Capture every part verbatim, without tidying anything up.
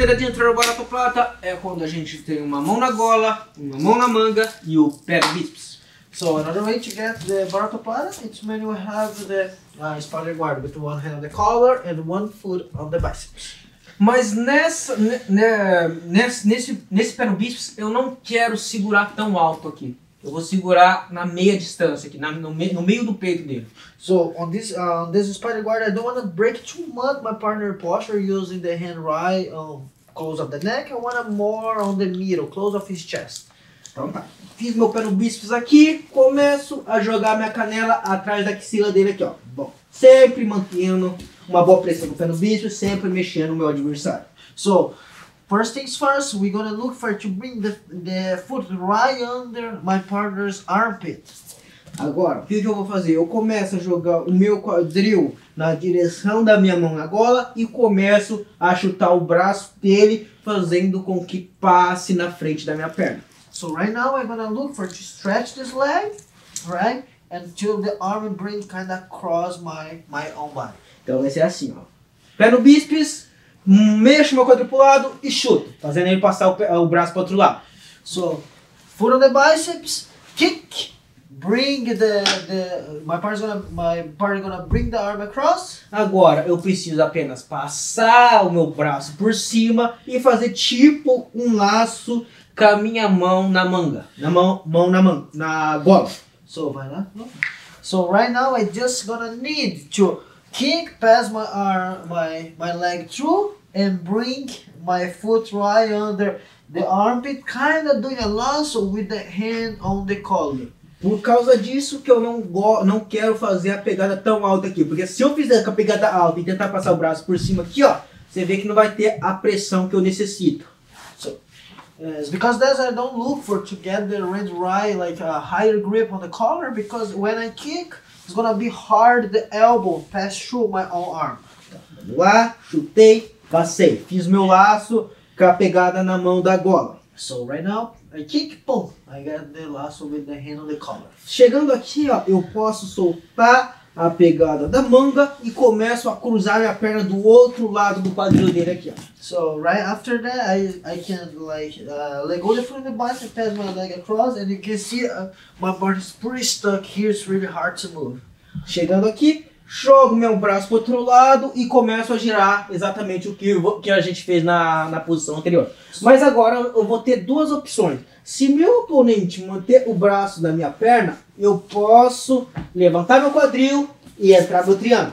maneira de entrar o Barato Plata é quando a gente tem uma mão na gola, uma mão na manga e o pé no bíceps. So another way to get the Barato Plata, it's when you have the uh, spider guard with one hand on the collar and one foot on the biceps. Mas nessa, ne, ne, nesse, nesse, nesse pé no bíceps eu não quero segurar tão alto aqui. Eu vou segurar na meia distância aqui, na, no, me, no meio do peito dele. So on this uh, on this spider guard, I don't want to break too much my partner posture using the hand right um, close of the neck. I want it more on the middle, close of his chest. Então tá. Fiz meu pé no bíceps aqui, começo a jogar minha canela atrás da axila dele aqui, ó. Bom, sempre mantendo uma boa pressão no pé no bíceps, sempre mexendo no meu adversário. So first things first, we're gonna look for to bring the, the foot right under my partner's armpit. Agora, o que, que eu vou fazer? Eu começo a jogar o meu quadril na direção da minha mão na gola e começo a chutar o braço dele, fazendo com que passe na frente da minha perna. So right now I'm gonna look for to stretch this leg, right, until the arm bring kind of cross my my own body. Então vai ser assim, ó. Pé no bíceps, mexo meu quadril pro lado e chuto, fazendo ele passar o, pé, o braço para outro lado. So foot on the biceps, kick, bring the the my partner's gonna my partner gonna bring the arm across. Agora eu preciso apenas passar o meu braço por cima e fazer tipo um laço com a minha mão na manga, na mão, mão na manga, na gola. So vai lá. So right now I just gonna need to kick past my arm, my my leg through and bring my foot right under the armpit, kind of doing a lasso with the hand on the collar. Por causa disso que eu não, go não quero fazer a pegada tão alta aqui, porque se eu fizer com a pegada alta e tentar passar o braço por cima aqui, ó, você vê que não vai ter a pressão que eu necessito. So Yes, because that's I don't look for to get the red right like a higher grip on the collar, because when I kick it's gonna be hard the elbow pass through my own arm. Vamos lá, chutei, passei, fiz meu laço com a pegada na mão da gola. So right now I kick, boom, I got the lasso with the hand on the collar. Chegando aqui, ó, eu posso soltar a pegada da manga e começo a cruzar minha perna do outro lado do quadril dele aqui, ó. So right after that, I I can like uh, let go the foot in the bicep, pass my leg across, and you can see uh, my body is pretty stuck here. It's really hard to move. Chegando aqui, jogo meu braço pro outro lado e começo a girar exatamente o que, eu, que a gente fez na, na posição anterior. Mas agora eu vou ter duas opções. Se meu oponente manter o braço da minha perna, eu posso levantar meu quadril e entrar no triângulo.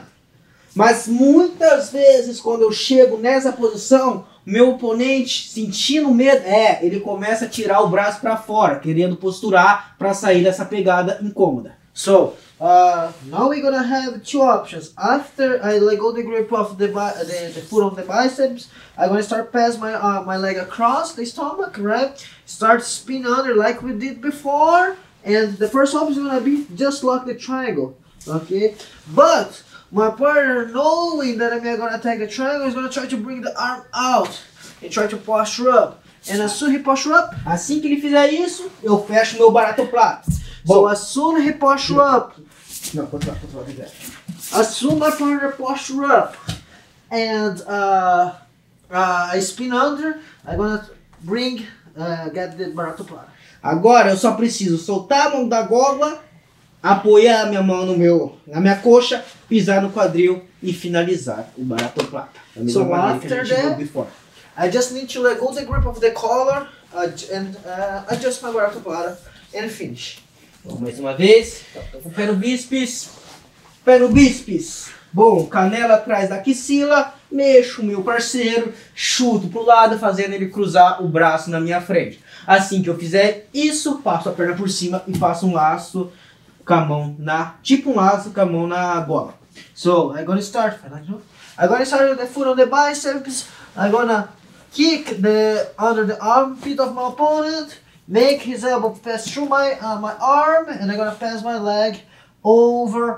Mas muitas vezes quando eu chego nessa posição, meu oponente, sentindo medo, é, ele começa a tirar o braço para fora, querendo posturar para sair dessa pegada incômoda. So uh, now we're gonna have two options. After I let go the grip of the the, the foot on the biceps, I'm gonna start pass my uh, my leg across the stomach, right? Start spin under like we did before, and the first option is gonna be just like the triangle, okay? But my partner, knowing that I'm gonna attack the triangle, is gonna try to bring the arm out and try to posture up. And as soon as he posture up, assim que ele fizer isso, eu fecho meu Barato Plata. so as soon as he posture up, não, controla, controla, controla. as soon my partner posture up and uh, uh, I spin under, I'm gonna bring, uh, get the Barato Plata. Agora eu só preciso soltar a mão da gola, apoiar a minha mão no meu, na minha coxa, pisar no quadril e finalizar o Barato Plata. So after that, I just need to let go the grip of the collar uh, and uh, adjust my Barato Plata and finish. Bom, mais uma vez, então, pé no bíceps, pé no bíceps. Bom, canela atrás da axila, mexo o meu parceiro, chuto pro lado, fazendo ele cruzar o braço na minha frente. Assim que eu fizer isso, passo a perna por cima e faço um laço com a mão na, tipo um laço com a mão na gola. So I'm gonna start, I'm gonna start with the foot on the biceps, I'm gonna kick the under the armpit of my opponent, make his elbow pass through my uh, my arm, and I'm gonna pass my leg over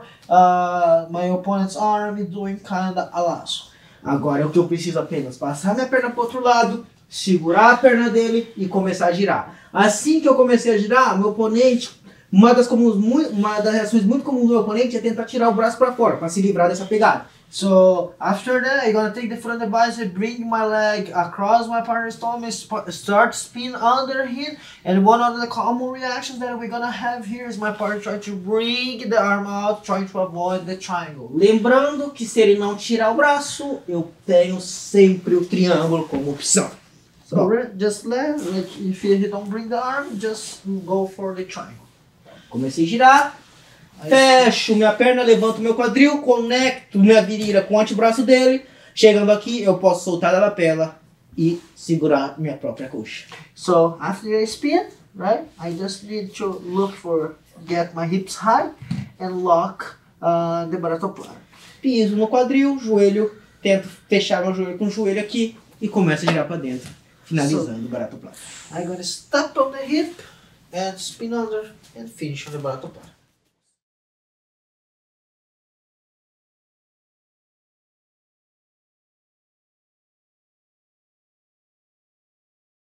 uh, my opponent's arm, doing kinda a laço. Agora é o que eu preciso apenas passar minha perna para o outro lado, segurar a perna dele e começar a girar. Assim que eu comecei a girar, meu oponente, uma das, comuns, uma das reações muito comuns do meu oponente é tentar tirar o braço para fora, para se livrar dessa pegada. So after that, I'm gonna take the foot on the bicep, bring my leg across my partner's stomach, sp- start spin under him. And one of the common reactions that we're gonna have here is my partner trying to bring the arm out, trying to avoid the triangle. Lembrando que se ele não tirar o braço, eu tenho sempre o triângulo como opção. So re- just let, let, if he don't bring the arm, just go for the triangle. Comecei a girar, fecho minha perna, levanto meu quadril, conecto minha virilha com o antebraço dele. Chegando aqui, eu posso soltar da lapela e segurar minha própria coxa. So after I spin, right, I just need to look for, get my hips high and lock uh, the buttock. Piso no quadril, joelho, tento fechar meu joelho com o joelho aqui e começo a girar para dentro, finalizando o barato plano. I'm gonna step on the hip and spin under and finish on the buttock.